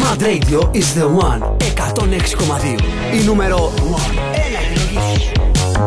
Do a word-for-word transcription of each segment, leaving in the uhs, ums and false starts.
Mad Radio is the one. εκατόν έξι κόμμα δύο. Η νούμερο ένα. Έλα, επιλογή σου.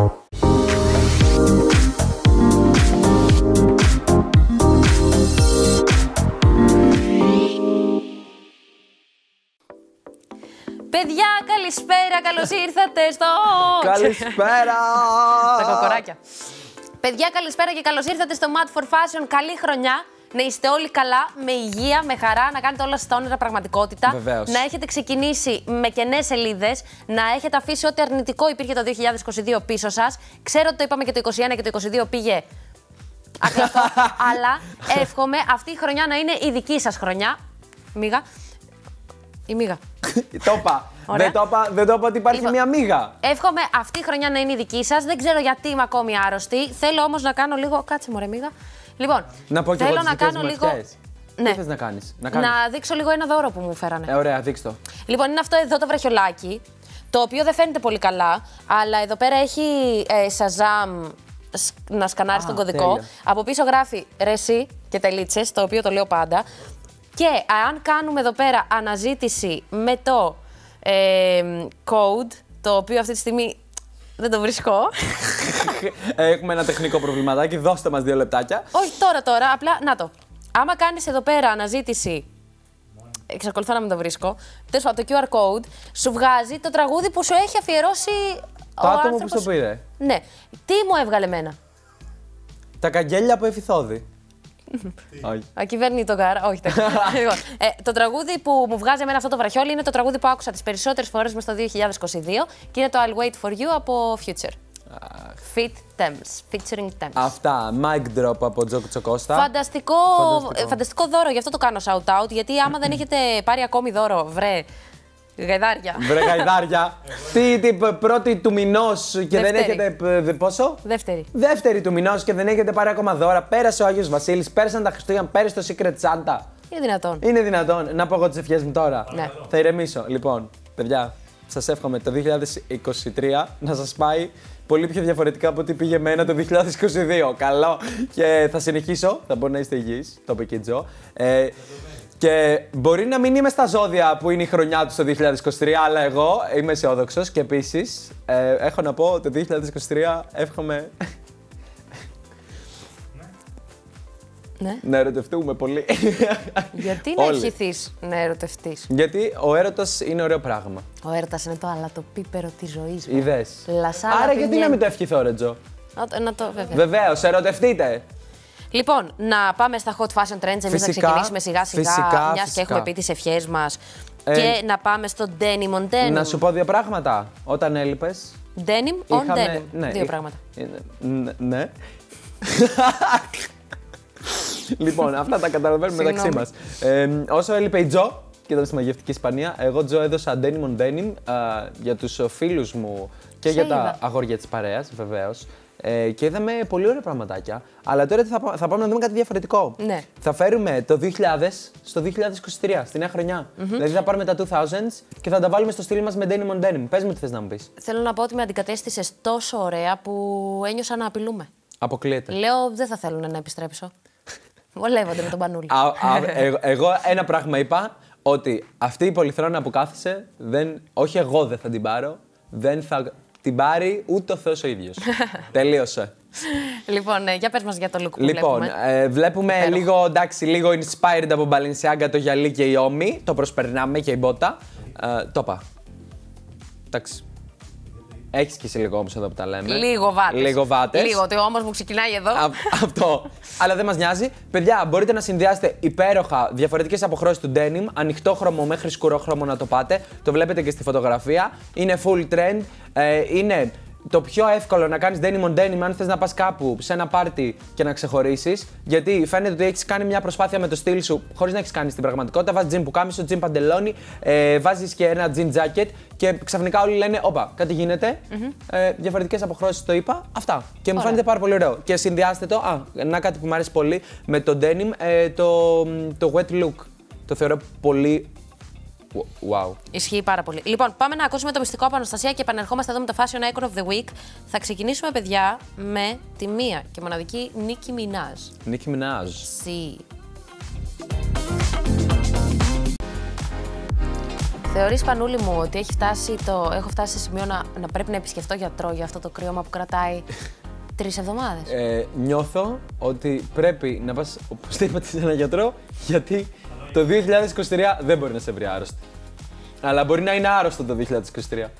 Παιδιά, καλησπέρα, καλώς ήρθατε στο... Καλησπέρα! Τα κοκοράκια. Παιδιά, καλησπέρα και καλώς ήρθατε στο Mad for Fashion. Καλή χρονιά. Να είστε όλοι καλά, με υγεία, με χαρά, να κάνετε όλα στα όνειρα πραγματικότητα. Βεβαίως. Να έχετε ξεκινήσει με κενές σελίδες, να έχετε αφήσει ό,τι αρνητικό υπήρχε το δύο χιλιάδες είκοσι δύο πίσω σας. Ξέρω ότι το είπαμε και το είκοσι ένα και το είκοσι δύο πήγε ακλαστό, αλλά εύχομαι αυτή η χρονιά να είναι η δική σας χρονιά. Μίγα. Η Μίγα. Το είπα. Δεν το είπα, δεν το είπα ότι υπάρχει Λοιπόν, μια μίγα. Εύχομαι αυτή η χρονιά να είναι η δική σας. Δεν ξέρω γιατί είμαι ακόμη άρρωστη. Θέλω όμως να κάνω λίγο. Κάτσε, μωρέ, Μίγα. Λοιπόν, Να πω και θέλω εγώ τις να κάνω λίγο. ευχές. Ναι. Τι θες να κάνεις? Να, κάνεις. Να δείξω λίγο ένα δώρο που μου φέρανε. Ε, ωραία, δείξ' το. Λοιπόν, είναι αυτό εδώ το βραχιολάκι, το οποίο δεν φαίνεται πολύ καλά, αλλά εδώ πέρα έχει ε, Shazam να σκανάρει τον κωδικό. Τέλεια. Από πίσω γράφει ρεσί και τελίτσες, το οποίο το λέω πάντα. Και αν κάνουμε εδώ πέρα αναζήτηση με το ε, code, το οποίο αυτή τη στιγμή δεν το βρίσκω. Έχουμε ένα τεχνικό προβληματάκι, δώστε μας δύο λεπτάκια. Όχι τώρα, τώρα, απλά να το. Άμα κάνεις εδώ πέρα αναζήτηση, εξακολουθώ να μην το βρίσκω, τέλος πάντων το κιου αρ code, σου βγάζει το τραγούδι που σου έχει αφιερώσει Το ο άτομο άνθρωπος. που στο πήρε. Ναι. Τι μου έβγαλε εμένα? Τα καγγέλια από Εφηθόδη. Όχι. Ακυβέρνει το καρά. Όχι, τέτοιο. Λοιπόν, ε, το τραγούδι που μου βγάζει εμένα αυτό το βραχιόλι είναι το τραγούδι που άκουσα τις περισσότερες φορές μες στο δύο χιλιάδες είκοσι δύο και είναι το I'll Wait For You από Future. Fit Thames, featuring Thames. Αυτά, mic drop από Τζόκο Τσοκώστα. Φανταστικό, Φανταστικό. ε, φανταστικό δώρο, γι' αυτό το κάνω shout-out, γιατί άμα δεν έχετε πάρει ακόμη δώρο, βρε, γαϊδάρια. Βρε γαϊδάρια. τι, τι, π- πρώτη του μηνός και δεν Δεύτερη. έχετε. π- δε- Πόσο? Δεύτερη. Δεύτερη του μηνός και δεν έχετε πάρει ακόμα δώρα. Πέρασε ο Άγιος Βασίλης, πέρασαν τα Χριστούγεννα, πέρασε το Secret Santa. Είναι δυνατόν. Είναι δυνατόν να πω εγώ τις ευχές μου τώρα? Ναι. Θα ηρεμήσω. Λοιπόν, παιδιά, σας εύχομαι το δύο χιλιάδες είκοσι τρία να σας πάει πολύ πιο διαφορετικά από ό,τι πήγε εμένα το δύο χιλιάδες είκοσι δύο. Καλό. Και θα συνεχίσω. Θα μπορεί να είστε υγιείς, το είπε και η Τζο. Ε, και μπορεί να μην είμαι στα ζώδια που είναι η χρονιά του το δύο χιλιάδες είκοσι τρία, αλλά εγώ είμαι αισιόδοξος και επίσης ε, έχω να πω το δύο χιλιάδες είκοσι τρία εύχομαι Ναι. να ερωτευτούμε πολύ. Γιατί να Όλοι. ευχηθείς να ερωτευτείς? Γιατί ο έρωτας είναι ωραίο πράγμα. Ο έρωτας είναι το αλατοπίπερο της ζωής μου. Είδες. Λασάρα Άρα γιατί πηγαίνει. να μην το ευχηθώ, ρε Τζο? Να το, να το βέβαια. Βεβαίως, ερωτευτείτε. Λοιπόν, να πάμε στα hot fashion trends, εμείς να Φυσικά, ξεκινήσουμε σιγά σιγά, φυσικά, μιας και φυσικά. έχουμε πει τις ευχές μας. Ε, και να πάμε στο denim on denim. Να σου πω δύο πράγματα. Όταν έλειπες. Denim on είχαμε- denim. ναι, Δύο είχα- πράγματα. ε, ναι, ναι. Λοιπόν, αυτά τα καταλαβαίνουμε μεταξύ Συγγνώμη. μας. Ε, όσο έλειπε η Τζο και ήταν στη μαγευτική Ισπανία, εγώ Τζο έδωσα denim on denim α, για τους φίλους μου και Σε για είδα. τα αγόρια της παρέας, βεβαίως. Ε, και είδαμε πολύ ωραία πραγματάκια. Αλλά τώρα τι θα, πά- θα πάμε να δούμε κάτι διαφορετικό. Ναι. Θα φέρουμε το δύο χιλιάδες στο δύο χιλιάδες είκοσι τρία, στη νέα χρονιά. Δηλαδή θα πάρουμε τα δύο χιλιάδες και θα τα βάλουμε στο στυλ μας με denim on denim. Πες μου τι θες να μου πεις. Θέλω να πω ότι με αντικατέστησες τόσο ωραία που ένιωσα να απειλούμε. Αποκλείεται. Λέω, δεν θα θέλουν να επιστρέψω. Βολεύονται με τον πανούλι. Α, α, εγώ, εγώ ένα πράγμα είπα, ότι αυτή η πολυθρόνα που κάθισε, δεν, όχι εγώ δεν θα την πάρω, δεν θα την πάρει ούτε ο Θεός ο ίδιος. Τελείωσε. Λοιπόν, ε, για πες μας για το look που Λοιπόν, βλέπουμε. ε, βλέπουμε Υπέροχο. λίγο, εντάξει, λίγο inspired από Balenciaga το γυαλί και η ώμη, το προσπερνάμε και η μπότα. Ε, το είπα. Εντάξει. Έχεις και εσύ λίγο όμως εδώ που τα λέμε. Λίγο βάτες. Λίγο βάτες. Λίγο, ότι όμως μου ξεκινάει εδώ. Α, αυτό. Αλλά δεν μας νοιάζει. Παιδιά, μπορείτε να συνδυάσετε υπέροχα διαφορετικές αποχρώσεις του denim, ανοιχτό χρώμο μέχρι σκουρό χρώμο να το πάτε. Το βλέπετε και στη φωτογραφία. Είναι full trend. Ε, είναι το πιο εύκολο να κάνεις denim on denim αν θες να πας κάπου σε ένα πάρτι και να ξεχωρίσεις. Γιατί φαίνεται ότι έχεις κάνει μια προσπάθεια με το στυλ σου χωρίς να έχεις κάνει στην πραγματικότητα. Βάζεις jean πουκάμισο, jean παντελόνι, ε, βάζεις και ένα jean jacket και ξαφνικά όλοι λένε: Όπα, κάτι γίνεται. Mm-hmm. Ε, διαφορετικές αποχρώσεις το είπα. Αυτά. Και μου Ωραία. φαίνεται πάρα πολύ ωραίο. Και συνδυάστε το. Α, να κάτι που μου αρέσει πολύ με το denim, ε, το, το wet look. Το θεωρώ πολύ. Wow. Ισχύει πάρα πολύ. Λοιπόν, πάμε να ακούσουμε το μυστικό από Αναστασία και επανερχόμαστε εδώ με το Fashion Icon of the Week. Θα ξεκινήσουμε, παιδιά, με τη μία και μοναδική Nicki Minaj. Nicki Minaj. See. Θεωρείς, Πανούλη μου, ότι έχει φτάσει το... έχω φτάσει σε σημείο να, να πρέπει να επισκεφτώ γιατρό για αυτό το κρύωμα που κρατάει τρεις εβδομάδες? Ε, νιώθω ότι πρέπει να πας οπωσδήποτε σε έναν γιατρό, γιατί το δύο χιλιάδες είκοσι τρία δεν μπορεί να σε βρει άρρωστη. Αλλά μπορεί να είναι άρρωστο το δύο χιλιάδες είκοσι τρία.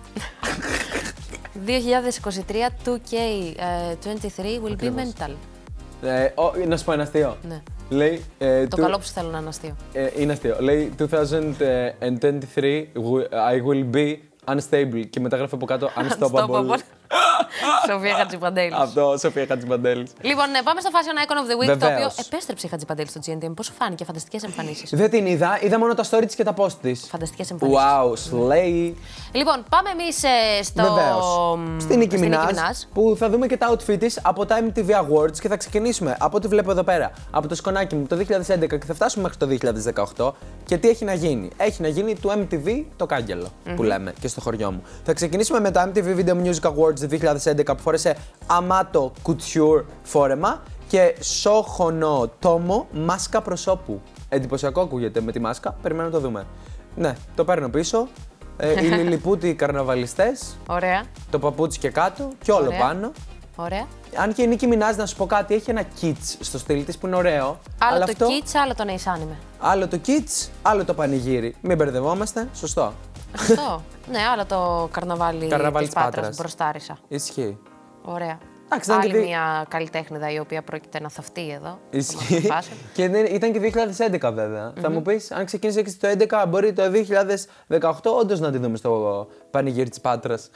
δύο χιλιάδες είκοσι τρία two K είκοσι τρία will be mental. Ε, ο, να σου πω ένα αστείο. Ναι. Λέει, ε, Το του, καλό που σου θέλω να είναι αστείο. ε, είναι αστείο. Λέει δύο χιλιάδες είκοσι τρία I will be unstable και μετά γράφει από κάτω unstoppable. Σοφία Χατζιπαντέλης. Αυτό, Σοφία Χατζιπαντέλης. Λοιπόν, ναι, πάμε στο Fashion Icon of the Week, Βεβαίως. το οποίο επέστρεψε η Χατζιπαντέλης στο τζι εν τι εμ. Πώς σου φάνηκε, φανταστικές εμφανίσεις? Δεν την είδα, είδα μόνο τα story της και τα post της. Φανταστικές εμφανίσεις. Wow, slay. Λοιπόν, πάμε εμείς ε, στο... Βεβαίως. Στην Nicki στην Minaj, Nicki Minaj. που θα δούμε και τα outfit της από τα εμ τι βι Awards και θα ξεκινήσουμε από ό,τι βλέπω εδώ πέρα, από το σκονάκι μου το δύο χιλιάδες έντεκα και θα φτάσουμε μέχρι το δύο χιλιάδες δεκαοκτώ. Και τι έχει να γίνει? Έχει να γίνει του εμ τι βι το κάγκελο mm-hmm. που λέμε και στο χωριό μου. Θα ξεκινήσουμε με το εμ τι βι Video Music Awards δύο χιλιάδες έντεκα που φόρεσε Amato Couture φόρεμα και Σόχονο Τόμο μάσκα προσώπου. Εντυπωσιακό ακούγεται με τη μάσκα, περιμένουμε να το δούμε. Ναι, το παίρνω πίσω. Ε, οι λιλιπούτοι καρναβαλιστές. Ωραία. Το παπούτσι και κάτω και όλο Ωραία. πάνω. Ωραία. Αν και η Nicki Minaj, να σου πω κάτι, έχει ένα kits στο στυλ της που είναι ωραίο. Άλλο αλλά το αυτό, kids, άλλο το Ace Anime. άλλο το kits, άλλο το πανηγύρι. Μην μπερδευόμαστε, σωστό. Αυτό. Ναι, άλλο το καρναβάλι, Καρναβάλι της της Πάτρας, Πάτρας. μπροστάρισα. Ισχύει. Ωραία. Εντάξει, ήταν Άλλη και δι- μια καλλιτέχνηδα η οποία πρόκειται να θαυτεί εδώ. Ισχύει. στο fashion. Και δεν- ήταν και δύο χιλιάδες έντεκα βέβαια. Θα μου πεις, αν ξεκίνησε και στο έντεκα, μπορεί το δύο χιλιάδες δεκαοκτώ όντως να τη δούμε στο πανηγύρι της Πάτρας.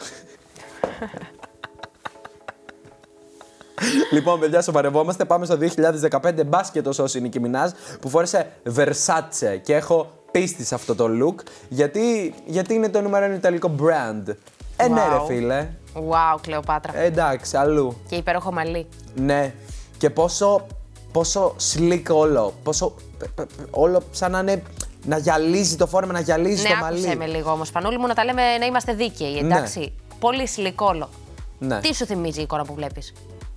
Λοιπόν, παιδιά, σοβαρευόμαστε. Πάμε στο δύο χιλιάδες δεκαπέντε. Μπάσκετ όσο η Nicki Minaj που φόρεσε Versace. Και έχω πίστη σε αυτό το look. Γιατί, γιατί είναι το νούμερο ένα ιταλικό brand. Ε, ναι, ρε Wow. φίλε. Wow, Κλεοπάτρα. Ε, εντάξει, αλλού. Και υπέροχο μαλλί. Ναι. Και πόσο, πόσο slick όλο. Πόσο. π- π- π- όλο σαν να είναι. Να γυαλίζει το φόρεμα, να γυαλίζει Ναι, το μαλλί. άκουσε με λίγο όμως, Πανούλη μου, να τα λέμε να είμαστε δίκαιοι, εντάξει. Πολύ σιλικόλο. Ναι. Τι σου θυμίζει η εικόνα που βλέπεις?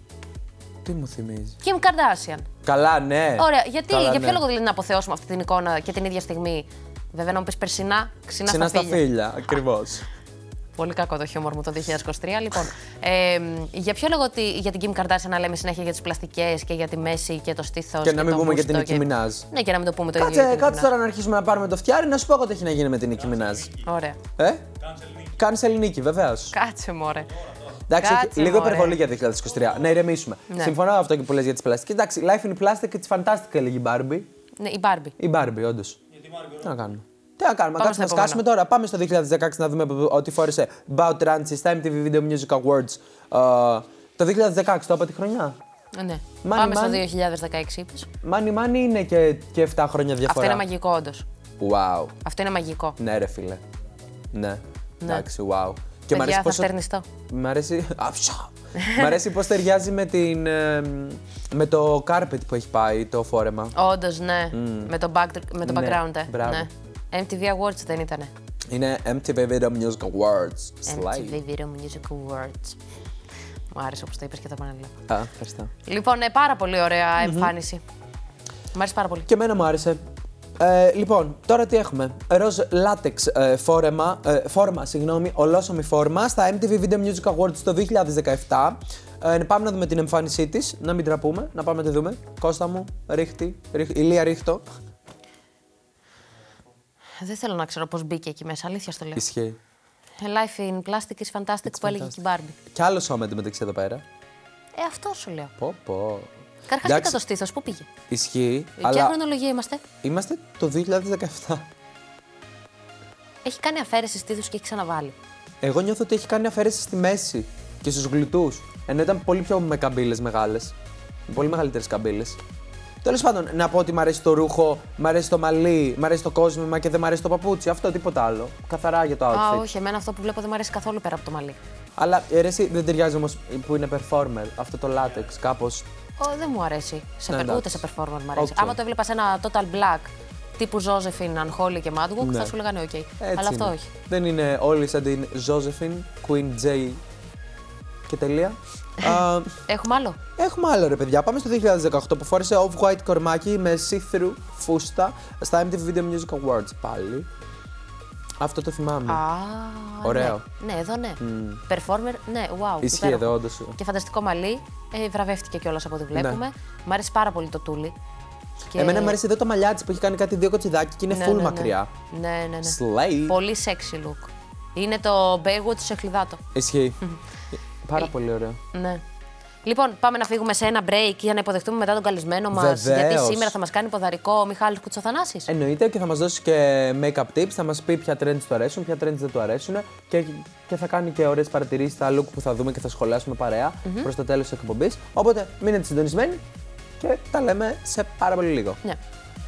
Τι μου θυμίζει. Kim Kardashian. Καλά, ναι. Ωραία, γιατί, Καλά, για ναι. ποιο λόγο δηλαδή να αποθεώσουμε αυτή την εικόνα και την ίδια στιγμή? Βέβαια, να μου πεις περσινά, ξινά Ξινά στα στα φίλια. φίλια, ακριβώς. Πολύ κακό το χιούμορ μου το δύο χιλιάδες είκοσι τρία. Λοιπόν, ε, για ποιο λόγο ότι, για την Kim Kardashian να λέμε συνέχεια για τις πλαστικές και για τη μέση και το στήθος? Και να μην το πούμε για την μπούστο Nicki και- Minaj. Ναι, και να μην το πούμε το ίδιο. Κάτσε, για την κάτσε Nicki τώρα να αρχίσουμε να πάρουμε το φτιάρι, να σου πω εγώ τι έχει να γίνει με την Nicki Minaj. Minaj. Ωραία. Ε? Cancel Nicki, βεβαίως. Κάτσε, μωρέ. Εντάξει, Κάτσε, έχει λίγο μωρέ. υπερβολή για δύο χιλιάδες είκοσι τρία. Να ηρεμήσουμε. Ναι. Συμφωνώ με αυτό και που λες για τις πλαστικές. Εντάξει, Life in Plastic, it's fantastic, έλεγε η Barbie. Ναι, η Barbie. Η Barbie, όντως. Τι να κάνουμε. Τι να κάνουμε, Πάμε κάτσε να στο σκάσουμε επόμενο. τώρα. Πάμε στο δύο χιλιάδες δεκαέξι να δούμε ότι φόρεσε Bout Rancy στα εμ τι βι Video Music Awards. ε, το δύο χιλιάδες δεκαέξι, το είπα τη χρονιά. Ναι. Money, Πάμε στο money. δύο χιλιάδες δεκαέξι, είπες. Money Money είναι και, και επτά χρόνια Αυτό διαφορά. είναι μαγικό, όντως. Wow. Αυτό είναι μαγικό. Ναι, ρε φίλε. Ναι. Εντάξει, wow. Και μ' Παιδιά, αρέσει θα πόσο... στερνιστώ. Μ' αρέσει... Αψα! Μ' αρέσει πώς ταιριάζει με, την, ε, με το carpet που έχει πάει το φόρεμα. Όντως, ναι. Με το, back, με το Ναι, background, ε. μπράβο. Ναι. εμ τι βι Awards δεν ήτανε. Είναι εμ τι βι Video Music Awards. εμ τι Slay. βι Video Music Awards. Μου άρεσε όπως το είπες και το επαναλάβω. Α, ευχαριστώ. Λοιπόν, ε, πάρα πολύ ωραία εμφάνιση. Μ' άρεσε πάρα πολύ. Και εμένα μου άρεσε. Ε, λοιπόν, τώρα τι έχουμε. Ροζ λάτεξ ε, φόρεμα, ε, φόρμα, συγγνώμη, ολόσωμη φόρμα στα εμ τι βι Video Music Awards το δύο χιλιάδες δεκαεπτά. Ε, πάμε να δούμε την εμφάνισή της, να μην τραπούμε, να πάμε να τη δούμε. Κώστα μου, ρίχτη, ρίχ, ηλία ρίχτο. Δεν θέλω να ξέρω πώς μπήκε εκεί μέσα, αλήθεια στο λέω. Ισχύει. Life in Plastic is fantastic που έλεγε και η Barbie. Κι άλλο σώμα εντωμεταξύ εδώ πέρα. Ε, αυτό σου λέω. Πω, πω. Καρχάς Εντάξει, κοίτα το στήθος, πού πήγε. Ισχύει, Ποια αλλά χρονολογία είμαστε? είμαστε το δύο χιλιάδες δεκαεπτά. Έχει κάνει αφαίρεση στήθους και έχει ξαναβάλει. Εγώ νιώθω ότι έχει κάνει αφαίρεση στη μέση και στους γλυτούς. Ενώ ήταν πολύ πιο με καμπύλες μεγάλες. Πολύ μεγαλύτερες καμπύλες. Τέλος πάντων, να πω ότι μ' αρέσει το ρούχο, μ' αρέσει το μαλλί, μ' αρέσει το κόσμημα και δεν μ' αρέσει το παπούτσι. Αυτό τίποτα άλλο. Καθαρά για το outfit. Α, όχι, εμένα αυτό που βλέπω δεν μου αρέσει καθόλου πέρα από το μαλλί. Αλλά ε, ρε, εσύ δεν ταιριάζει όμως που είναι performer. Αυτό το latex κάπως. Ω, δεν μου αρέσει. Σε Ναι, πε- εντάξει. ούτε σε performance μου αρέσει. Οκ. Άμα το έβλεπα σε ένα total black τύπου Josephine, Unholy και Madwook, Ναι. θα σου λέγανε OK. Έτσι Αλλά αυτό είναι. όχι. Δεν είναι όλοι σαν την Josephine, Queen J και τελεία. Α, Έχουμε άλλο. Έχουμε άλλο ρε παιδιά. Πάμε στο δύο χιλιάδες δεκαοκτώ που φόρεσε off-white κορμάκι με see-through φούστα στα εμ τι βι Video Music Awards πάλι. Αυτό το θυμάμαι. Α, ωραίο. Ναι, ναι εδώ ναι. Mm. Performer, ναι, wow. Ισχύει εδώ, όντως. Και φανταστικό μαλλί. Ε, βραβεύτηκε κιόλας από ό,τι βλέπουμε. Ναι. Μ' αρέσει πάρα πολύ το τούλι. Και... Εμένα μου αρέσει εδώ το μαλλιά της που έχει κάνει κάτι δύο κοτσιδάκι και είναι ναι, full ναι, ναι. μακριά. Ναι, ναι, ναι. Slay. Πολύ sexy look. Είναι το Baywatch σε χλιδάτο. Ισχύει. Πάρα πολύ ωραίο. Ναι. Λοιπόν, πάμε να φύγουμε σε ένα break για να υποδεχτούμε μετά τον καλεσμένο μας. Γιατί σήμερα θα μας κάνει ποδαρικό ο Μιχάλης Κουτσοθανάσης. Εννοείται και θα μας δώσει και make-up tips, θα μας πει ποια trends του αρέσουν, ποια trends δεν του αρέσουν και, και θα κάνει και ωραίες παρατηρήσεις στα look που θα δούμε και θα σχολιάσουμε παρέα mm-hmm. προς το τέλος της εκπομπής. Οπότε μείνετε συντονισμένοι και τα λέμε σε πάρα πολύ λίγο. Ναι.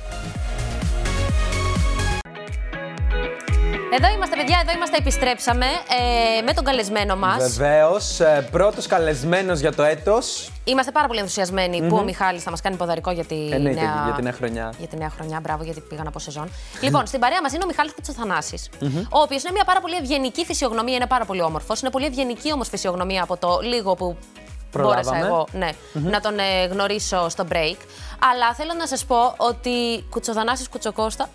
Εδώ είμαστε, παιδιά, εδώ είμαστε, επιστρέψαμε ε, με τον καλεσμένο μας. Βεβαίως, ε, πρώτος καλεσμένος για το έτος. Είμαστε πάρα πολύ ενθουσιασμένοι mm-hmm. που ο Μιχάλης θα μας κάνει ποδαρικό για τη, Εννοείται, νέα... για τη νέα χρονιά. Για τη νέα χρονιά, μπράβο, γιατί πήγαν από σεζόν. Λοιπόν, στην παρέα μας είναι ο Μιχάλης Κουτσοθανάσης, mm-hmm. ο οποίος είναι μια πάρα πολύ ευγενική φυσιογνωμία, είναι πάρα πολύ όμορφος. Είναι πολύ ευγενική όμως φυσιογνωμία από το λίγο που προλάβαμε. Μπόρεσα εγώ ναι, mm-hmm. να τον ε, γνωρίσω στο break. Αλλά θέλω να σας πω ότι Κουτσοθανάσης Κουτσοκώστα.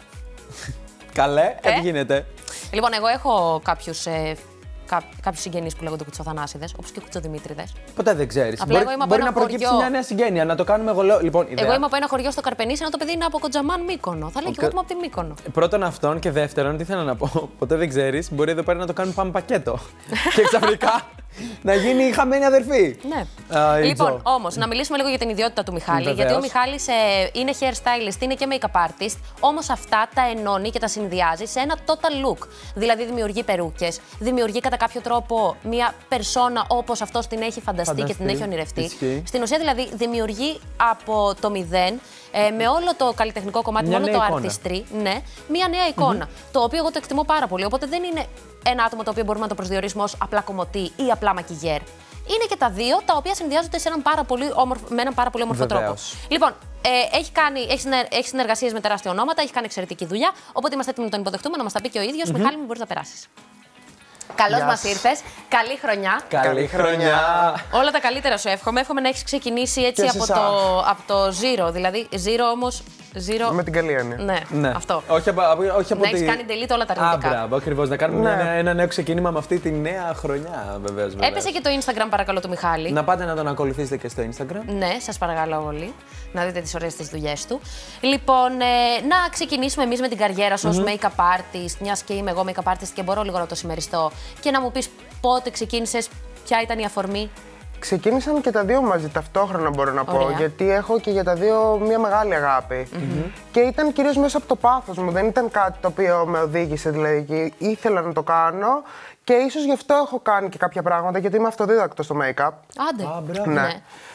Καλέ, ε? τι γίνεται. Λοιπόν, εγώ έχω κάποιους, ε, κά, κάποιους συγγενείς που λέγονται Κουτσοθανάσιδες, όπως και Κουτσοδημήτριδες. Ποτέ δεν ξέρεις. Απλά Μπορεί, εγώ μπορεί να χωριό... προκύψει μια νέα συγγένεια, να το κάνουμε εγώ. Λέω, λοιπόν, ιδέα. Εγώ είμαι από ένα χωριό στο Καρπενήσι, ενώ το παιδί είναι από Κοντζαμάν Μύκονο. Θα λέει και εγώ είμαι από τη Μύκονο. Πρώτον αυτόν και δεύτερον, τι θέλω να πω. Ποτέ δεν ξέρεις, μπορεί εδώ πέρα να το κάνουμε πάμε πακέτο. Και ξαφνικά να γίνει η χαμένη αδερφή. Ναι. Uh, λοιπόν, όμως, να μιλήσουμε λίγο για την ιδιότητα του Μιχάλη. Βεβαίως. Γιατί ο Μιχάλης ε, είναι hairstylist, είναι και make-up artist. Όμως αυτά τα ενώνει και τα συνδυάζει σε ένα total look. Δηλαδή, δημιουργεί περούκες, δημιουργεί κατά κάποιο τρόπο μια περσόνα όπως αυτός την έχει φανταστεί, φανταστεί και την έχει ονειρευτεί. Ισχύει. Στην ουσία, δηλαδή, δημιουργεί από το μηδέν, ε, με όλο το καλλιτεχνικό κομμάτι, με όλο το artistry, ναι, μια νέα εικόνα. Mm-hmm. Το οποίο εγώ το εκτιμώ πάρα πολύ. Οπότε δεν είναι ένα άτομο το οποίο μπορούμε να το προσδιορίσουμε ως απλά κομμωτή ή απλά μακιγιέρ. Είναι και τα δύο τα οποία συνδυάζονται σε έναν πάρα πολύ όμορφο, με έναν πάρα πολύ όμορφο Βεβαίως. τρόπο. Λοιπόν, ε, έχει, κάνει, έχει, συνεργ, έχει συνεργασίες με τεράστια ονόματα, έχει κάνει εξαιρετική δουλειά. Οπότε είμαστε έτοιμοι να τον υποδεχτούμε, να μας τα πει και ο ίδιος. Mm-hmm. Μιχάλη μου, μπορείς να περάσεις. Καλώς yes. μας ήρθες. Καλή χρονιά. Καλή χρονιά. Όλα τα καλύτερα σου εύχομαι. Εύχομαι να έχεις ξεκινήσει έτσι από το, από το zero. Δηλαδή, zero όμως. Zero... Με την καλή έννοια. Ναι, ναι. αυτό. Όχι από, όχι από να τη... έχεις κάνει delete όλα τα αρνητικά. Α, μπράβο, ακριβώς. Να κάνουμε ναι. ένα, ένα νέο ξεκίνημα με αυτή τη νέα χρονιά, βεβαίως. Έπεσε και το Instagram, παρακαλώ, του Μιχάλη. Να πάτε να τον ακολουθήσετε και στο Instagram. Ναι, σας παρακαλώ όλοι. Να δείτε τις ωραίες τις δουλειές του. Λοιπόν, ε, να ξεκινήσουμε εμείς με την καριέρα σου mm-hmm. ως make-up artist, μιας και είμαι εγώ make-up artist και μπορώ λίγο να το συμμεριστώ. Και να μου πεις πότε ξεκίνησες, ποια ήταν η αφορμή. Ξεκίνησαν και τα δύο μαζί ταυτόχρονα, μπορώ να πω, Ωραία. γιατί έχω και για τα δύο μια μεγάλη αγάπη. Mm-hmm. Και ήταν κυρίως μέσα από το πάθος μου, δεν ήταν κάτι το οποίο με οδήγησε, δηλαδή ήθελα να το κάνω και ίσως γι' αυτό έχω κάνει και κάποια πράγματα, γιατί είμαι αυτοδίδακτος στο make-up. Άντε. Α, μπράβο. Ναι. Ναι.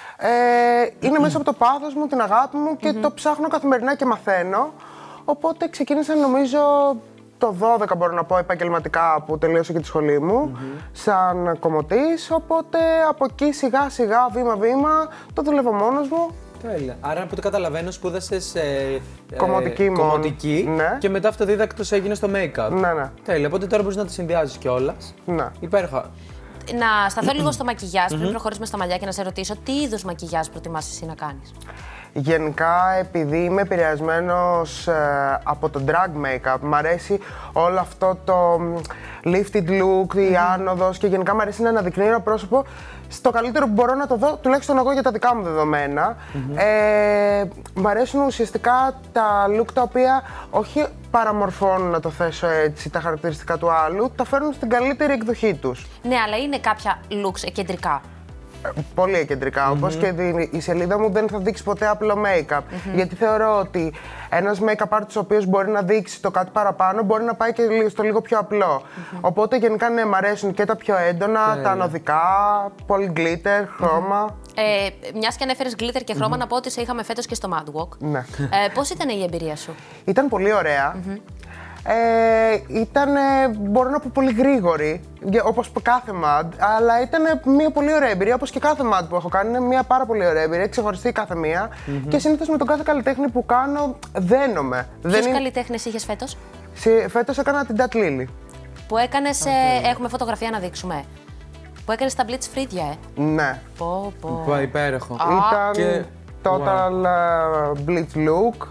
Ε, είναι μέσα από το πάθος μου, την αγάπη μου και mm-hmm. το ψάχνω καθημερινά και μαθαίνω. Οπότε ξεκίνησα νομίζω το δώδεκα, μπορώ να πω, επαγγελματικά που τελείωσα και τη σχολή μου, mm-hmm. σαν κομμωτής. Οπότε από εκεί σιγά σιγά, βήμα βήμα, το δουλεύω μόνος μου. Τέλεια. Άρα από το καταλαβαίνω, σπούδασες ε, κομμωτική, ε, μόνο. κομμωτική Ναι. και μετά αυτοδίδακτος έγινε στο make-up. Ναι, ναι. Τέλεια. Οπότε τώρα μπορείς να το συνδυάζεις κιόλας. Ναι. Υπέροχα. Να σταθώ λίγο στο μακιγιάζ, πριν προχωρήσουμε στα μαλλιά και να σε ρωτήσω τι είδους μακιγιάζ προτιμάς εσύ να κάνεις. Γενικά, επειδή είμαι επηρεασμένος ε, από το drag make-up, μ' αρέσει όλο αυτό το lifted look, η mm-hmm. άνοδος και γενικά μ' αρέσει να αναδεικνύει ένα πρόσωπο στο καλύτερο που μπορώ να το δω, τουλάχιστον εγώ για τα δικά μου δεδομένα. Mm-hmm. Ε, μ' αρέσουν ουσιαστικά τα look τα οποία όχι παραμορφώνουν, να το θέσω έτσι, τα χαρακτηριστικά του άλλου, τα φέρνουν στην καλύτερη εκδοχή τους. Ναι, αλλά είναι κάποια looks κεντρικά. Πολύ κεντρικά, mm-hmm. όπως και η σελίδα μου δεν θα δείξει ποτέ απλό make-up. Mm-hmm. Γιατί θεωρώ ότι ένας make-up artist ο οποίος μπορεί να δείξει το κάτι παραπάνω, μπορεί να πάει και στο λίγο πιο απλό. Mm-hmm. Οπότε γενικά ναι, μ' αρέσουν και τα πιο έντονα, yeah. τα ανωδικά, πολύ glitter, χρώμα. Mm-hmm. Ε, μιας και ανέφερες glitter και χρώμα, mm-hmm. να πω ότι σε είχαμε φέτος και στο Mad Walk. Ναι. Ε, πώς ήταν η εμπειρία σου? Ήταν πολύ ωραία. Mm-hmm. Ε, ήταν, μπορώ να πω, πολύ γρήγορη, όπως κάθε mad, αλλά ήταν μια πολύ ωραία εμπειρία, όπως και κάθε mad που έχω κάνει. Είναι μια πάρα πολύ ωραία εμπειρία, ξεχωριστή κάθε μία. Mm-hmm. Και συνήθως με τον κάθε καλλιτέχνη που κάνω δένομαι. Ποιους Δεν... καλλιτέχνες είχες φέτος? Φέτος έκανα την Dat Lily. Που έκανες, okay. ε, έχουμε φωτογραφία να δείξουμε. Που έκανες τα blitz φρύδια, ε. Ναι. Πω, πω. Πω, υπέροχο. Ήταν και... total wow. uh, bleach look.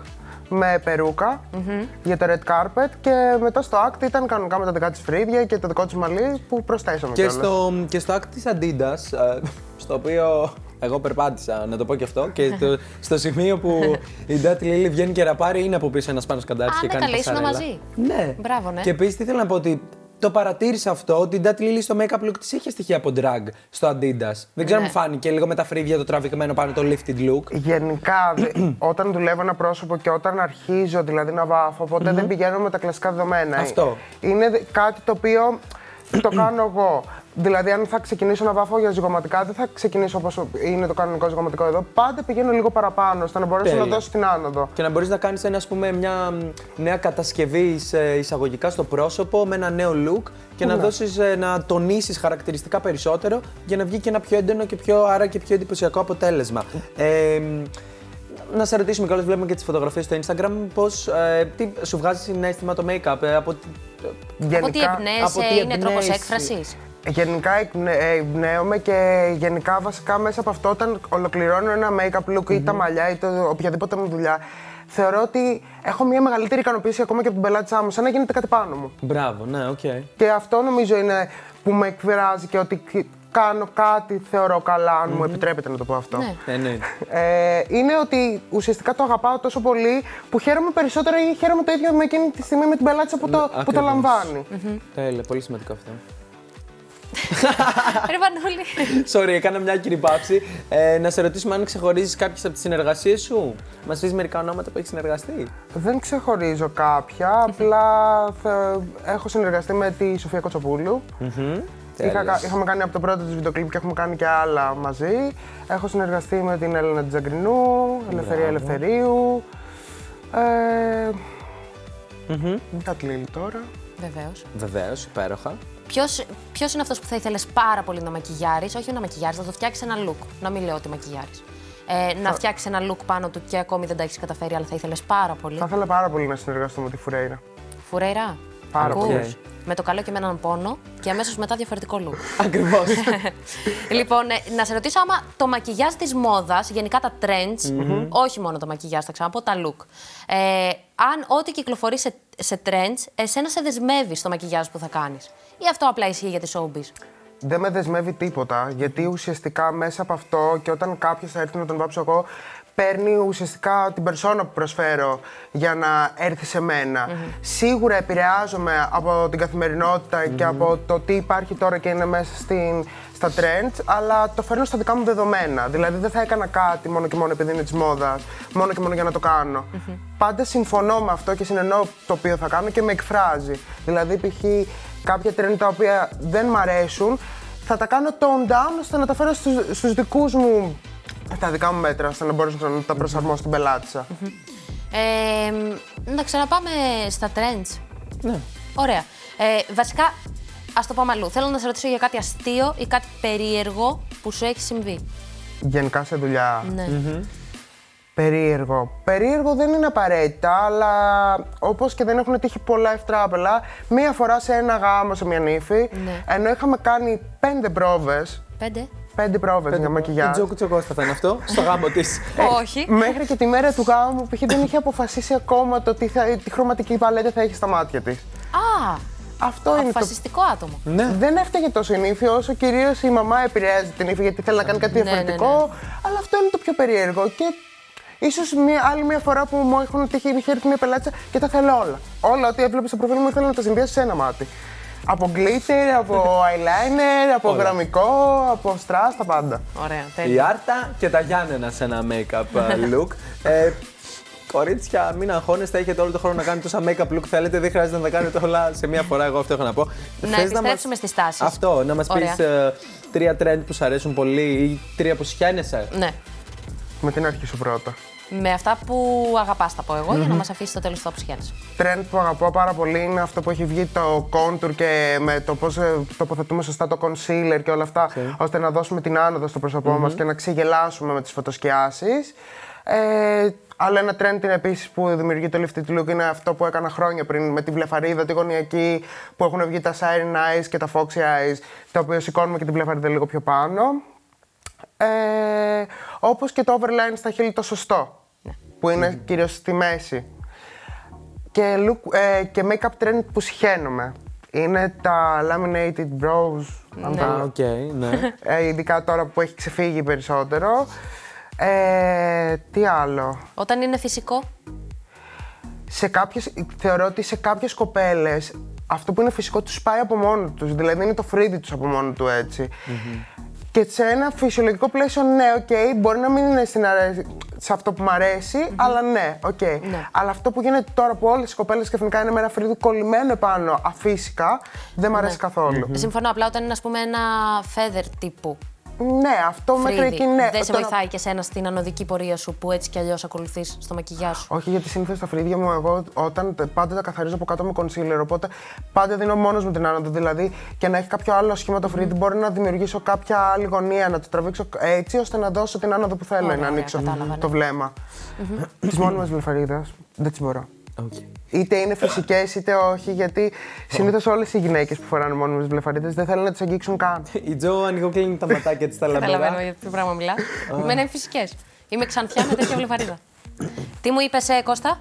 με περούκα mm-hmm. για το red carpet και μετά στο act ήταν κανονικά με τα δικά της φρύδια και το δικό της μαλλί που προσθέσαμε και κιόλας. Στο, και στο act της Adidas, στο οποίο εγώ περπάτησα, να το πω και αυτό, και το, στο σημείο που η Dati Lily βγαίνει και ραπάρει είναι από πίσω ένας Σπάνος Καντάρης και ναι, κάνει καλή, πασαρέλα. μαζί. Ναι. Μπράβο, ναι. Και επίσης τι θέλω να πω ότι το παρατήρησα αυτό, ότι η Dati Lily στο make-up look της είχε στοιχεία από drag στο Adidas. Δεν ξέρω αν Ναι. μου φάνηκε λίγο με τα φρύδια το τραβηγμένο πάνω το lifted look. Γενικά, δε- όταν δουλεύω ένα πρόσωπο και όταν αρχίζω δηλαδή να βάφω, ποτέ δεν πηγαίνω με τα κλασικά δεδομένα. Αυτό. Είναι δε- κάτι το οποίο το κάνω εγώ. Δηλαδή, αν θα ξεκινήσω να βάφω για ζυγωματικά, δεν θα ξεκινήσω όπως είναι το κανονικό ζυγωματικό εδώ. Πάντα πηγαίνω λίγο παραπάνω, ώστε να μπορέσω Τέλεια. να δώσω την άνοδο. Και να μπορείς να κάνεις ένα, ας πούμε, μια νέα κατασκευή εισ- εισαγωγικά στο πρόσωπο με ένα νέο look και να δώσεις, ε, να τονίσεις χαρακτηριστικά περισσότερο για να βγει και ένα πιο έντονο και πιο, άρα και πιο εντυπωσιακό αποτέλεσμα. Ε, να σε ρωτήσουμε κιόλας, βλέπουμε και τις φωτογραφίες στο Instagram, πώς, ε, τι σου βγάζει συναίσθημα το make-up, ε, από, τι- Από τι από εμπνέεσαι, τι είναι τρόπος εμπνέεσαι. έκφρασης. Γενικά εκπνε- ε, εμπνέομαι και γενικά βασικά μέσα από αυτό όταν ολοκληρώνω ένα make-up look ή τα μαλλιά ή το οποιαδήποτε μου δουλειά, θεωρώ ότι έχω μια μεγαλύτερη ικανοποίηση ακόμα και από την πελάτησά μου, σαν να γίνεται κάτι πάνω μου. Μπράβο, ναι, οκ. Okay. Και αυτό νομίζω είναι που με εκφράζει και ότι κάνω κάτι θεωρώ καλά, αν μου επιτρέπετε να το πω αυτό. Ναι. Ε, ναι. Ε, είναι ότι ουσιαστικά το αγαπάω τόσο πολύ που χαίρομαι περισσότερο ή χαίρομαι το ίδιο με εκείνη τη στιγμή με την πελάτησα που το, που το Ακριβώς. λαμβάνει. Τέλεια, πολύ σημαντικό αυτό. Ρε Βανούλη. Sorry, έκανα μια άκυρη παύση. Ε, να σε ρωτήσουμε αν ξεχωρίζεις κάποιες από τις συνεργασίες σου. Μας πεις μερικά ονόματα που έχεις συνεργαστεί. Δεν ξεχωρίζω κάποια, απλά θα... έχω συνεργαστεί με τη Σοφία Κοτσοπούλου. Είχα, κα- είχαμε κάνει από το πρώτο της βιντεοκλίπ και έχουμε κάνει και άλλα μαζί. Έχω συνεργαστεί με την Έλενα Τζαγκρινού, Ελευθερία Ελευθερίου. Ε... Mm-hmm. Τα Λίλη τώρα. Βεβαίως. Βεβαίως, υπέροχα. Ποιος, ποιος είναι αυτός που θα ήθελες πάρα πολύ να μακιγιάρεις, όχι να μακιγιάρεις, να το φτιάξεις ένα look. Να μην λέω ότι μακιγιάρεις. Ε, να φτιάξεις ένα look πάνω του και ακόμη δεν τα έχεις καταφέρει, αλλά θα ήθελες πάρα πολύ. Θα ήθελα πάρα πολύ να συνεργαστώ με τη Φουρέιρα. Φουρέιρα. Πάρα Ακούς? πολύ. Με το καλό και με έναν πόνο και αμέσως μετά διαφορετικό look. Ακριβώς. Λοιπόν, ε, να σε ρωτήσω άμα το μακιγιάζ της μόδας, γενικά τα trends, όχι μόνο το μακιγιάζ, θα ξαναπώ τα look. Ε, αν ό,τι κυκλοφορεί σε, σε trends, εσένα σε δεσμεύει στο μακιγιάζ που θα κάνεις. Ή αυτό απλά ισχύει για τη showbiz. Δεν με δεσμεύει τίποτα, γιατί ουσιαστικά μέσα από αυτό και όταν κάποιος θα έρθει να τον βάψω εγώ, παίρνει ουσιαστικά την περσόνα που προσφέρω για να έρθει σε μένα. Mm-hmm. Σίγουρα επηρεάζομαι από την καθημερινότητα mm-hmm. και από το τι υπάρχει τώρα και είναι μέσα στην, στα trends, αλλά το φέρνω στα δικά μου δεδομένα. Δηλαδή δεν θα έκανα κάτι μόνο και μόνο επειδή είναι της μόδας, μόνο και μόνο για να το κάνω. Mm-hmm. Πάντα συμφωνώ με αυτό και συνεννοώ το οποίο θα κάνω και με εκφράζει. Δηλαδή π.χ. κάποια trend τα οποία δεν μ' αρέσουν, θα τα κάνω tone down ώστε να τα φέρω στους, στους δικούς μου, τα δικά μου μέτρα, ώστε να μπορέσω να τα προσαρμόσω στην πελάτησα. Mm-hmm. Ε, να ξαναπάμε στα trends. Ναι. Ωραία. Ε, βασικά, ας το πάμε αλλού. Θέλω να σε ρωτήσω για κάτι αστείο ή κάτι περίεργο που σου έχει συμβεί. Γενικά σε δουλειά. Ναι. Mm-hmm. Περίεργο. Περίεργο δεν είναι απαραίτητα, αλλά όπως και δεν έχουν τύχει πολλά ευτράπελα, μία φορά σε ένα γάμο σε μια νύφη, Ναι. ενώ είχαμε κάνει πέντε πρόβες, Πέντε. πέντε πρόβες για μακιγιάζ. Τζο Κουτσοκώστα θα είναι αυτό, στο γάμο της. Όχι. Μέχρι και τη μέρα του γάμου, π.χ. δεν είχε αποφασίσει ακόμα το τι, θα, τι χρωματική παλέτα θα έχει στα μάτια της. Α, Αυτό είναι το... αποφασιστικό άτομο. Ναι. Δεν έφταιγε τόσο η νύφη, όσο κυρίως η μαμά επηρέαζε την νύφη γιατί θέλει να κάνει κάτι Ναι, διαφορετικό. ναι, ναι. Αλλά αυτό είναι το πιο περίεργο. Και ίσως μια, άλλη μια φορά που μου έχουν τύχει, είχε έρθει μια πελάτησα και τα θέλω όλα. Όλα ό,τι έβλεπε στο προφίλ μου ήθελα να τα συνδυάσω σε ένα μάτι. Από glitter, από eyeliner, από Όλα. γραμμικό, από strass, τα πάντα. Ωραία, Η τέλεια. Άρτα και τα Γιάννενα σε ένα make-up look. Ε, κορίτσια, μην αγχώνεστε, έχετε όλο τον χρόνο να κάνετε τόσα make-up look θέλετε, δεν χρειάζεται να τα κάνετε όλα σε μία φορά, εγώ αυτό έχω να πω. Να Θες επιστρέψουμε μας- στις τάσεις. Αυτό, να μας Ωραία. πεις ε, τρία trend που σου αρέσουν πολύ ή τρία που συχαίνεσαι. Ναι. Με την αρχή σου πρώτα. Με αυτά που αγαπάς θα πω εγώ, για να μας αφήσεις στο τέλος το ψυχιάνες. Trend που αγαπώ πάρα πολύ είναι αυτό που έχει βγει το contour και με το πώς ε, τοποθετούμε σωστά το concealer και όλα αυτά, ώστε να δώσουμε την άνοδο στο πρόσωπό μας και να ξεγελάσουμε με τις φωτοσκιάσεις. Ε, άλλο ένα trend είναι επίσης που δημιουργεί το lifted look, είναι αυτό που έκανα χρόνια πριν με τη βλεφαρίδα, τη γωνιακή, που έχουν βγει τα siren eyes και τα foxy eyes, τα οποία σηκώνουμε και την βλεφαρίδα λίγο πιο πάνω. Ε, όπως και το overline στα χείλη το σωστό, που είναι κυρίως στη μέση και, look, ε, και make-up trend που συχαίνομαι. Είναι τα laminated brows. Ναι. Α, οκ, ναι. Ε, ειδικά τώρα που έχει ξεφύγει περισσότερο. Ε, τι άλλο. Όταν είναι φυσικό. Σε κάποιες, θεωρώ ότι σε κάποιες κοπέλες αυτό που είναι φυσικό τους πάει από μόνο τους. Δηλαδή είναι το φρύδι τους από μόνο του έτσι. Mm-hmm. Και σε ένα φυσιολογικό πλαίσιο, ναι, οκ, okay, μπορεί να μην είναι στην αρέ... σε αυτό που μου αρέσει, mm-hmm. αλλά ναι, οκ. Okay. Ναι. Αλλά αυτό που γίνεται τώρα που όλες οι κοπέλες ξαφνικά είναι με ένα φρύδι κολλημένο επάνω αφύσικα, δεν μου αρέσει Ναι. καθόλου. Mm-hmm. Συμφωνώ, απλά όταν είναι ας πούμε ένα feather τύπου. Ναι, αυτό Φρύδι. μέχρι εκεί ναι. Δεν σε Τώρα... βοηθάει και σένα στην ανωδική πορεία σου που έτσι κι αλλιώς ακολουθείς στο μακιγιάζ σου. Όχι, γιατί συνήθως τα φρύδια μου εγώ όταν πάντα τα καθαρίζω από κάτω με concealer. Οπότε πάντα δίνω μόνος μου την άνοδο. Δηλαδή και να έχει κάποιο άλλο σχήμα το φρύδι, mm. μπορεί να δημιουργήσω κάποια άλλη γωνία, να το τραβήξω έτσι ώστε να δώσω την άνοδο που θέλω. Ωραία, να ανοίξω κατάλαβα, το ναι. βλέμμα. Mm-hmm. Τις μόνιμες βλεφαρίδες δεν τις μπορώ. Okay. Είτε είναι φυσικές είτε όχι, γιατί συνήθως όλες οι γυναίκες που φοράνε μόνιμες βλεφαρίδες δεν θέλουν να τις αγγίξουν καν. Η Τζο ανοιγοκλίνει τα ματάκια της στα λαμπερά. Καταλαβαίνω για ποιο πράγμα μιλάς. Εμένα είναι φυσικές. Είμαι ξανθιά με τέτοια βλεφαρίδα. Τι μου είπες, ε, Κώστα?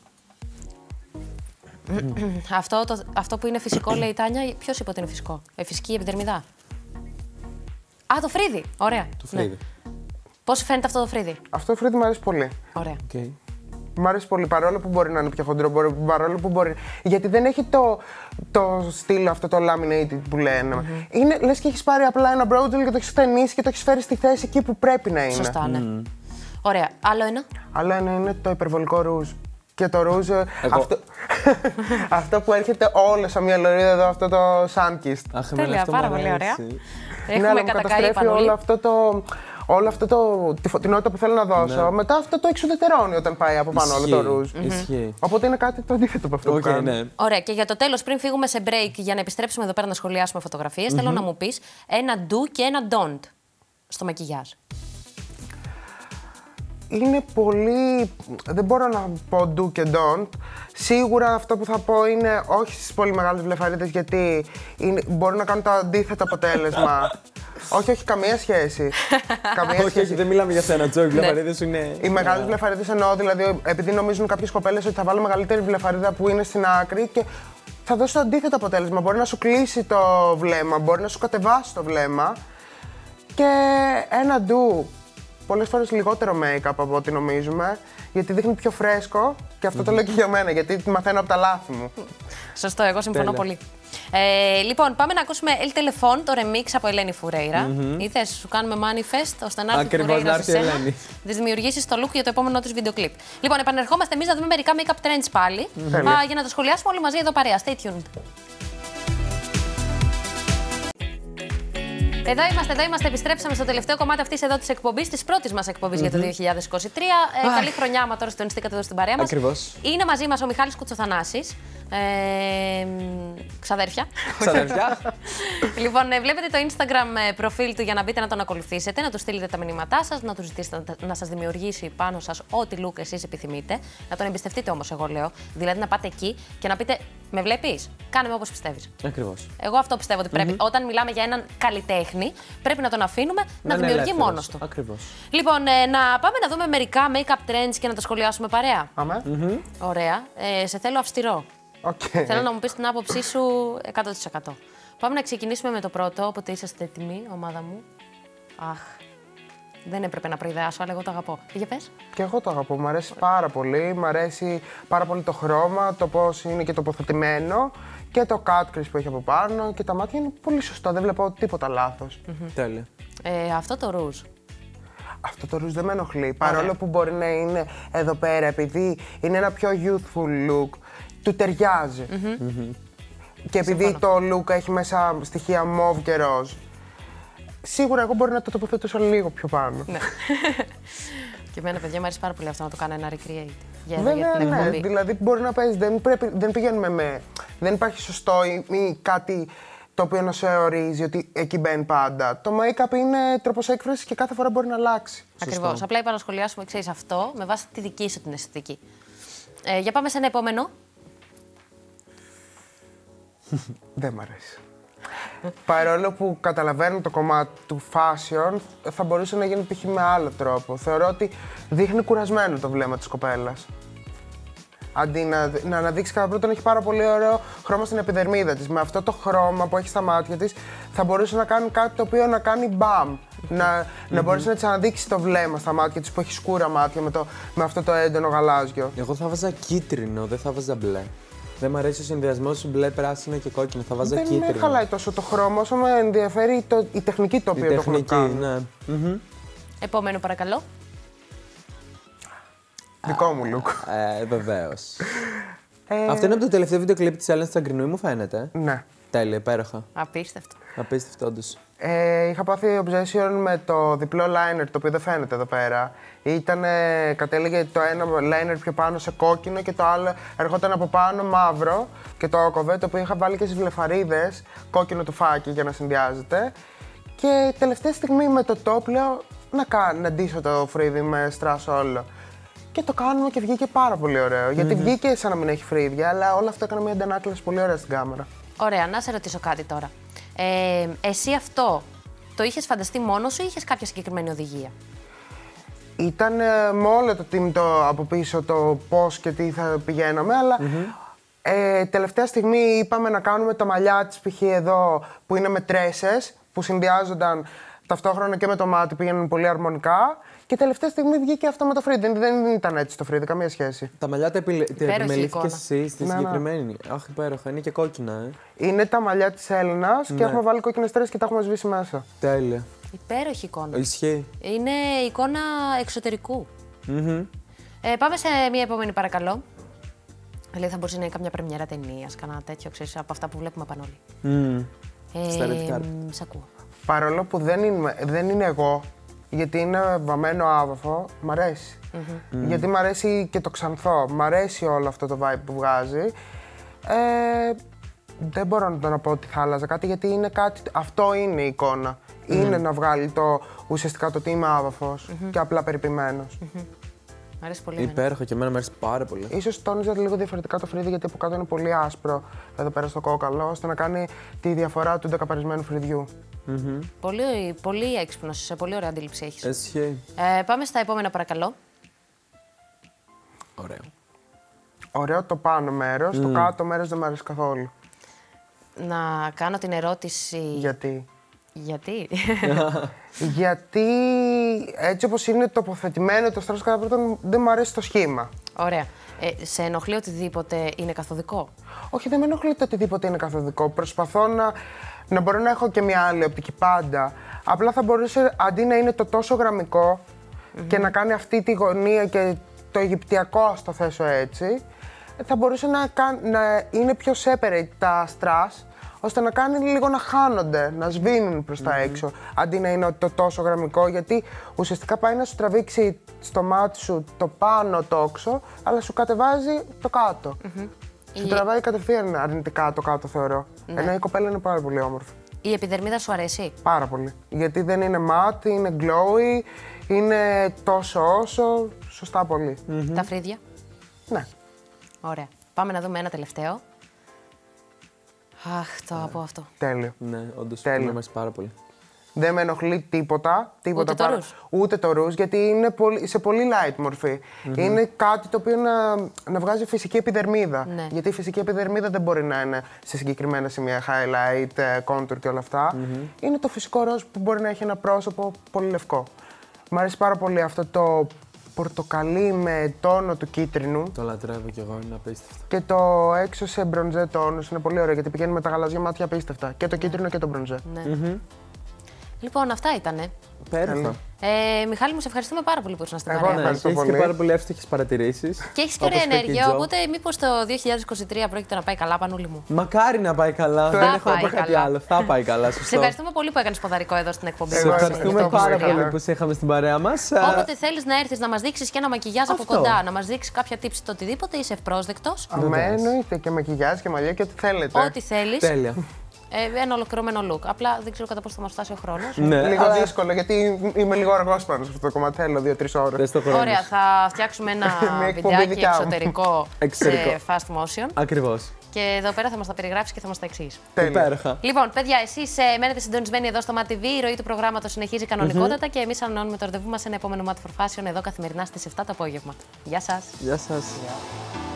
αυτό, το, αυτό που είναι φυσικό, λέει η Τάνια, ποιος είπε ότι είναι φυσικό? Ε, φυσική επιδερμιδά. Α, το φρύδι. Ωραία. Το φρύδι. Ναι. Πώς φαίνεται αυτό το φρύδι? Αυτό το φρύδι μου αρέσει πολύ. Ωραία. Okay. Μ' αρέσει πολύ, παρόλο που μπορεί να είναι πιο χοντρό, παρόλο που μπορεί... Γιατί δεν έχει το, το στυλ αυτό το laminated που λένε. Mm-hmm. Είναι, λες και έχεις πάρει απλά ένα brow gel και το έχεις στενήσει και το έχεις φέρει στη θέση εκεί που πρέπει να είναι. Σωστά, ναι. Mm. Ωραία. Άλλο ένα. Άλλο ένα είναι το υπερβολικό ρούζ. Και το ρούζ, αυτό... αυτό που έρχεται όλο σαν μια λωρίδα εδώ, αυτό το sunkissed. Αχ, τέλεια, πάρα πολύ ωραία. Έχουμε ναι, καταστρέφει όλο αυτό το... Όλο αυτό το, τη φωτεινότητα που θέλω να δώσω, ναι. μετά αυτό το εξουδετερώνει όταν πάει από πάνω όλο το ρούζ. Ισχύει. Οπότε είναι κάτι το αντίθετο από αυτό okay, που κάνω. Ναι. Ωραία, και για το τέλος, πριν φύγουμε σε break, για να επιστρέψουμε εδώ πέρα να σχολιάσουμε φωτογραφίες, mm-hmm. θέλω να μου πεις ένα do και ένα don't στο μακιγιάζ. Είναι πολύ... Δεν μπορώ να πω do και don't. Σίγουρα αυτό που θα πω είναι όχι στις πολύ μεγάλες βλεφαρίδες, γιατί είναι, μπορούν να κάνουν το αντίθετο αποτέλεσμα. όχι, όχι, καμία σχέση. καμία όχι, σχέση. όχι, δεν μιλάμε για σένα, Τζο, οι βλεφαρίδες σου είναι... Οι μεγάλες βλεφαρίδες εννοώ, δηλαδή, επειδή νομίζουν κάποιες κοπέλες ότι θα βάλω μεγαλύτερη βλεφαρίδα που είναι στην άκρη και θα δώσει το αντίθετο αποτέλεσμα. Μπορεί να σου κλείσει το βλέμμα, μπορεί να σου κατεβάσει το βλέμμα. Και ένα do. Πολλές φορές λιγότερο make-up από ό,τι νομίζουμε, γιατί δείχνει πιο φρέσκο και αυτό mm-hmm. το λέω και για μένα, γιατί μαθαίνω από τα λάθη μου. Σωστό, εγώ συμφωνώ Τέλεια. πολύ. Ε, λοιπόν, πάμε να ακούσουμε El Telefon, το remix από Ελένη Φουρέιρα. Mm-hmm. Ήθες, σου κάνουμε manifest ώστε να έρθει η Φουρέιρα σε σένα, να δημιουργήσεις το look για το επόμενό της βίντεο κλιπ. Λοιπόν, επανερχόμαστε εμείς να δούμε μερικά make-up trends πάλι, mm-hmm. α, για να το σχολιάσουμε όλοι μαζί εδώ παρέα. Stay tuned. Εδώ είμαστε, εδώ είμαστε. Επιστρέψαμε στο τελευταίο κομμάτι αυτής εδώ της εκπομπής, της πρώτης μας εκπομπής mm-hmm. για το δύο χιλιάδες είκοσι τρία. Ε, καλή χρονιά, άμα τώρα συντονιστήκατε εδώ στην παρέα μας. Ακριβώς. Είναι μαζί μας ο Μιχάλης Κουτσοθανάσης. Ε, ξαδέρφια. Ξαδέρφια. Λοιπόν, ε, βλέπετε το Instagram προφίλ του για να μπείτε να τον ακολουθήσετε, να του στείλετε τα μηνύματά σας, να του ζητήσετε να σας δημιουργήσει πάνω σας ό,τι look εσείς επιθυμείτε. Να τον εμπιστευτείτε όμως, εγώ λέω. Δηλαδή να πάτε εκεί και να πείτε, με βλέπεις, κάνε με όπως πιστεύεις. Ακριβώς. Εγώ αυτό πιστεύω ότι πρέπει. Mm-hmm. Όταν μιλάμε για έναν καλλιτέχνη, πρέπει να τον αφήνουμε να, να δημιουργεί μόνος του. Ακριβώς. Λοιπόν, ε, να πάμε να δούμε μερικά make-up trends και να τα σχολιάσουμε παρέα. Αμέ. Mm-hmm. Ωραία. Ε, σε θέλω αυστηρό. Okay. Θέλω να μου πεις την άποψή σου εκατό τοις εκατό. Πάμε να ξεκινήσουμε με το πρώτο, όποτε είσαστε έτοιμοι, ομάδα μου. Αχ, δεν έπρεπε να προειδεάσω, αλλά εγώ το αγαπώ. Για πες. Και εγώ το αγαπώ, μου αρέσει πάρα πολύ. Μου αρέσει πάρα πολύ το χρώμα, το πώς είναι και τοποθετημένο και το cut crease που έχει από πάνω και τα μάτια είναι πολύ σωστό, δεν βλέπω τίποτα λάθος. Mm-hmm. Τέλεια. Ε, αυτό το ρούζ. Αυτό το ρούζ δεν με ενοχλεί, παρόλο Ωραία. που μπορεί να είναι εδώ πέρα, επειδή είναι ένα πιο youthful look, του ταιριάζει. Mm-hmm. Mm-hmm. Και επειδή Συμφωνώ. το look έχει μέσα στοιχεία μόβ και ροζ, σίγουρα εγώ μπορεί να το τοποθετήσω λίγο πιο πάνω. Ναι. Και εμένα, παιδιά, μου αρέσει πάρα πολύ αυτό να το κάνω ένα recreate. Για εδώ, Βέβαια, για την ναι, δηλαδή μπορεί να παίζει, δεν, πρέπει, δεν πηγαίνουμε με... Δεν υπάρχει σωστό ή, ή κάτι το οποίο να σε ορίζει ότι εκεί μπαίνει πάντα. Το make-up είναι τρόπος έκφρασης και κάθε φορά μπορεί να αλλάξει. Ακριβώς. Απλά είπα να σχολιάσουμε, ξέρεις, αυτό με βάση τη δική σου την αισθητική. Ε, για πάμε σε ένα επόμενο. Δεν μ' αρέσει. Παρόλο που καταλαβαίνω το κομμάτι του fashion, θα μπορούσε να γίνει π.χ. με άλλο τρόπο. Θεωρώ ότι δείχνει κουρασμένο το βλέμμα της κοπέλας. Αντί να, να αναδείξει κατά πρώτον, έχει πάρα πολύ ωραίο χρώμα στην επιδερμίδα της. Με αυτό το χρώμα που έχει στα μάτια της, θα μπορούσε να κάνει κάτι το οποίο να κάνει μπαμ. Να, mm-hmm. να μπορέσει να της αναδείξει το βλέμμα στα μάτια της που έχει σκούρα μάτια με, το, με αυτό το έντονο γαλάζιο. Εγώ θα βάζα κίτρινο, δεν θα βάζα μπλε. Δεν μου αρέσει ο συνδυασμός μπλε, πράσινο και κόκκινο. Θα βάζα δεν κίτρινο. Δεν με χαλάει τόσο το χρώμα, όσο με ενδιαφέρει το, η τεχνική το οποίο η το έχουν κάνει. Ναι. Mm-hmm. Επόμενο, παρακαλώ. Δικό μου look. Ε, βεβαίως. ε... Αυτό είναι από το τελευταίο βίντεο κλιπ της Έλληνας Τσαγκρινού, μου φαίνεται. Ναι. Τέλεια, υπέροχα. Απίστευτο. Απίστευτο, όντως. Ε, είχα πάθει obsession με το διπλό liner, το οποίο δεν φαίνεται εδώ πέρα. Ήτανε, κατέληγε το ένα liner πιο πάνω σε κόκκινο και το άλλο ερχόταν από πάνω μαύρο και το όκοβε, το οποίο είχα βάλει και στις βλεφαρίδες, κόκκινο τουφάκι για να συνδυάζεται. Και τελευταία στιγμή με το top λέω να, κάνω, να ντύσω το φρύδι με στράσο όλο. Και το κάνουμε και βγήκε πάρα πολύ ωραίο. Mm-hmm. Γιατί βγήκε σαν να μην έχει φρύδια, αλλά όλο αυτό έκανε μια αντανάκλαση πολύ ωραία στην κάμερα. Ωραία, να σε ρωτήσω κάτι τώρα. Ε, εσύ αυτό το είχες φανταστεί μόνος σου ή είχες κάποια συγκεκριμένη οδηγία? Ήταν ε, με όλο το team το, από πίσω το πώς και τι θα πηγαίναμε, αλλά mm-hmm. ε, τελευταία στιγμή είπαμε να κάνουμε τα μαλλιά της π.χ. εδώ που είναι με τρέσες, που συνδυάζονταν ταυτόχρονα και με το μάτι, πήγαιναν πολύ αρμονικά. Και τελευταία στιγμή βγήκε αυτό με το φρύδι. Δεν, δεν ήταν έτσι το φρύδι, καμία σχέση. Τα μαλλιά τα επιμελήθηκες εσύ στη ναι, συγκεκριμένη. Ναι. Αχ, υπέροχα. Είναι και κόκκινα, ε. Είναι τα μαλλιά της Έλληνας ναι. και έχουμε βάλει κόκκινες στέρες και τα έχουμε σβήσει μέσα. Τέλεια. Υπέροχη εικόνα. Ισχύει. Είναι εικόνα εξωτερικού. Mm-hmm. Ε, πάμε σε μια επόμενη, παρακαλώ. Δηλαδή θα μπορούσε να είναι καμιά πρεμιέρα ταινίας, κανένα τέτοιο, ξέρεις, από αυτά που βλέπουμε πάνω όλοι. Mm. Ε, Σ' ακούω. Παρόλο που δεν είναι, δεν είναι εγώ, γιατί είναι βαμμένο άβαφο, μ' αρέσει. Mm-hmm. Γιατί μ' αρέσει και το ξανθό, μ' αρέσει όλο αυτό το vibe που βγάζει. Ε, δεν μπορώ να το να πω ότι θα άλλαζα κάτι, γιατί είναι κάτι, αυτό είναι η εικόνα. Mm-hmm. Είναι να βγάλει το, ουσιαστικά το τι είμαι άβαφος mm-hmm. και απλά περιποιημένος. Mm-hmm. Μ' αρέσει πολύ. Υπέροχο και εμένα μου αρέσει πάρα πολύ. Ίσως τόνιζα λίγο διαφορετικά το φρύδι, γιατί από κάτω είναι πολύ άσπρο εδώ πέρα στο κόκαλο, ώστε να κάνει τη διαφορά του δεκαπαρισμένου φρυδιού. Mm-hmm. Πολύ, πολύ έξυπνος, σε πολύ ωραία αντίληψη έχεις. Ισχύει. Ε, πάμε στα επόμενα, παρακαλώ. Ωραίο. Ωραίο το πάνω μέρος, mm. το κάτω μέρος δεν μου αρέσει καθόλου. Να κάνω την ερώτηση... Γιατί? Γιατί? Γιατί έτσι όπως είναι τοποθετημένο το στράσο κατά πρώτον δεν μου αρέσει το σχήμα. Ωραία. Ε, σε ενοχλεί οτιδήποτε είναι καθοδικό? Όχι, δεν με ενοχλεί το οτιδήποτε είναι καθοδικό. Προσπαθώ να, να μπορώ να έχω και μια άλλη οπτική πάντα. Απλά θα μπορούσε αντί να είναι το τόσο γραμμικό mm-hmm. και να κάνει αυτή τη γωνία και το αιγυπτιακό, ας το θέσω έτσι, θα μπορούσε να, να είναι πιο separate τα στρας, ώστε να κάνει λίγο να χάνονται, να σβήνουν προς τα mm-hmm. έξω, αντί να είναι το τόσο γραμμικό, γιατί ουσιαστικά πάει να σου τραβήξει στο μάτι σου το πάνω τόξο, αλλά σου κατεβάζει το κάτω. Mm-hmm. Σου η... τραβάει κατευθείαν αρνητικά το κάτω, θεωρώ. Ναι. Ενώ η κοπέλα είναι πάρα πολύ όμορφη. Η επιδερμίδα σου αρέσει? Πάρα πολύ. Γιατί δεν είναι μάτι, είναι glowy, είναι τόσο όσο, σωστά πολύ. Mm-hmm. Τα φρύδια? Ναι. Ωραία. Πάμε να δούμε ένα τελευταίο. Αχ, το yeah. από αυτό. Τέλειο. Ναι, όντως, Τέλειο. μου αρέσει πάρα πολύ. Δεν με ενοχλεί τίποτα. τίποτα ούτε, παρά... το ρούζ. ούτε το ρούζ, γιατί είναι πολύ, σε πολύ light μορφή. Mm-hmm. Είναι κάτι το οποίο να, να βγάζει φυσική επιδερμίδα. Ναι. Γιατί η φυσική επιδερμίδα δεν μπορεί να είναι σε συγκεκριμένα σημεία, highlight, contour και όλα αυτά. Mm-hmm. Είναι το φυσικό ροζ που μπορεί να έχει ένα πρόσωπο πολύ λευκό. Μ' αρέσει πάρα πολύ αυτό το πορτοκαλί με τόνο του κίτρινου. Το λατρεύω κι εγώ, είναι απίστευτο. Και το έξω σε μπρονζέ τόνους είναι πολύ ωραίο, γιατί πηγαίνει με τα γαλάζια μάτια απίστευτα. Και το ναι. κίτρινο και το μπρονζέ. Ναι. Mm-hmm. Λοιπόν, αυτά ήτανε. Υπέροχα. Ε, Μιχάλη, μου σε ευχαριστούμε πάρα πολύ που ήσουν στην Εγώ παρέα. Ναι, ευχαριστώ και έχεις πολύ. και πάρα πολύ εύστοχες παρατηρήσεις. Και έχεις και ωραία ενέργεια, οπότε μήπως το δύο χιλιάδες είκοσι τρία πρόκειται να πάει καλά, Πανούλη μου. Μακάρι να πάει καλά. Θα Δεν έχω πάει να πω κάτι καλά. άλλο. Θα πάει καλά, σωστό. Σε ευχαριστούμε πολύ που έκανες ποδαρικό εδώ στην εκπομπή Σε μας. ευχαριστούμε πάρα ευχαριστώ. πολύ που σε είχαμε στην παρέα μας. Όποτε θέλεις να έρθεις να μας δείξεις και ένα μακιγιάζ από Αυτό. κοντά, να μας δείξεις κάποια tips το οτιδήποτε, είσαι ευπρόσδεκτος. Αμέ, εννοείται, και μακιγιάζ και μαλλιά και ό,τι θέλετε. Ό,τι θέλεις. Τέλεια. Ε, ένα ολοκληρωμένο look. Απλά δεν ξέρω κατά πόσο θα μας φτάσει ο χρόνος. Ναι, Λίγο αλλά- δύσκολο, γιατί είμαι λίγο αργός πάνω σε αυτό το κομμάτι. Θέλω δύο-τρεις ώρες. Δεν στο χρόνο. Ωραία, θα φτιάξουμε ένα Μια εκπομπή βιντεάκι δικιά μου. εξωτερικό Εξωτερικό. σε fast motion. Ακριβώς. Και εδώ πέρα θα μας τα περιγράψεις και θα μας τα εξηγήσεις. Τέλεια. Υπέροχα. Λοιπόν, παιδιά, εσείς ε, μένετε συντονισμένοι εδώ στο MATV. Η ροή του προγράμματος συνεχίζει κανονικότατα και εμείς ανανεώνουμε το ραντεβού μας σε ένα επόμενο Mat for Fashion εδώ καθημερινά στις επτά το απόγευμα. Γεια σας. Γεια σας.